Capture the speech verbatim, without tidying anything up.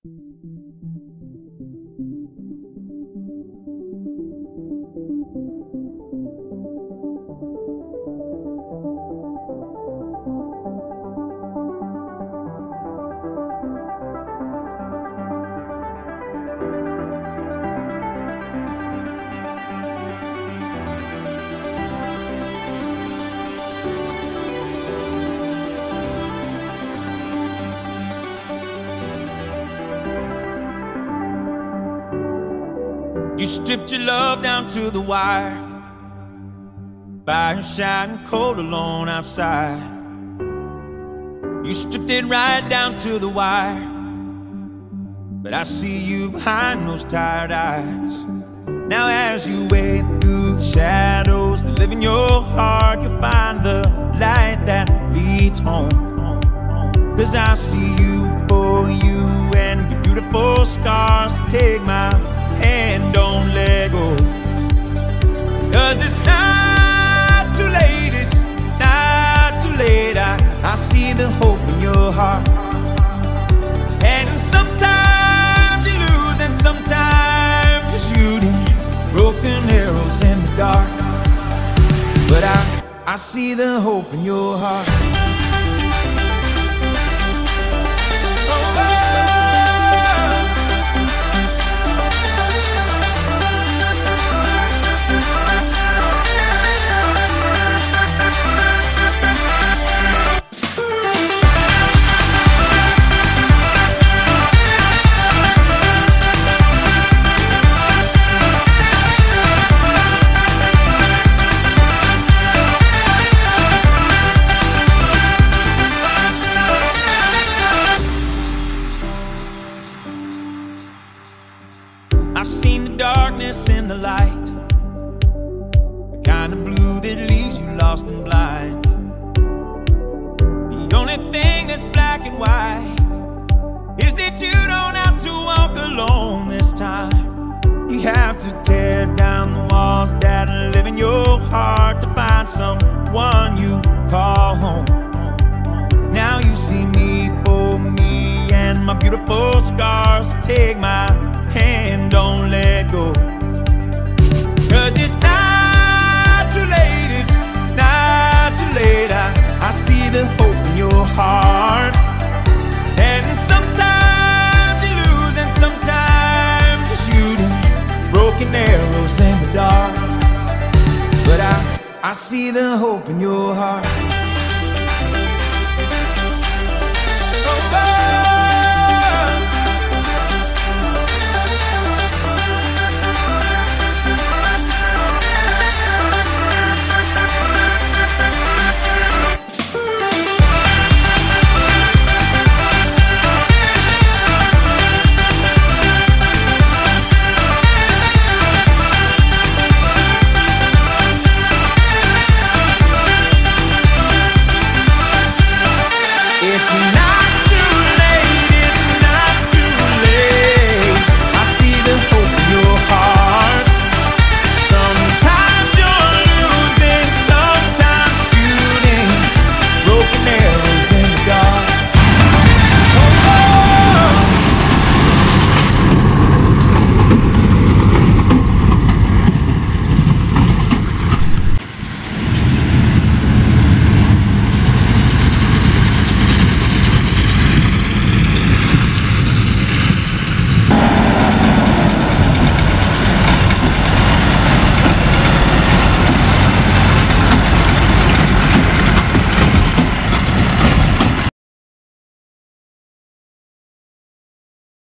You stripped your love down to the wire, fire shining cold alone outside. You stripped it right down to the wire, but I see you behind those tired eyes. Now as you wade through the shadows that live in your heart, you'll find the light that leads home. Cause I see you for you and your beautiful scars. Take my hand, don't let go. Cause it's not too late, it's not too late. I, I see the hope in your heart. And sometimes you lose and sometimes you're shooting broken arrows in the dark. But I, I see the hope in your heart. I've seen the darkness in the light, the kind of blue that leaves you lost and blind. The only thing that's black and white is that you don't have to walk alone this time. You have to tear down the walls that live in your heart to find someone you call home. Now you see me for me and my beautiful scars. Take my hand, don't let go. Cause it's not too late, it's not too late. I, I see the hope in your heart. And sometimes you lose and sometimes you're shooting broken arrows in the dark. But I, I see the hope in your heart.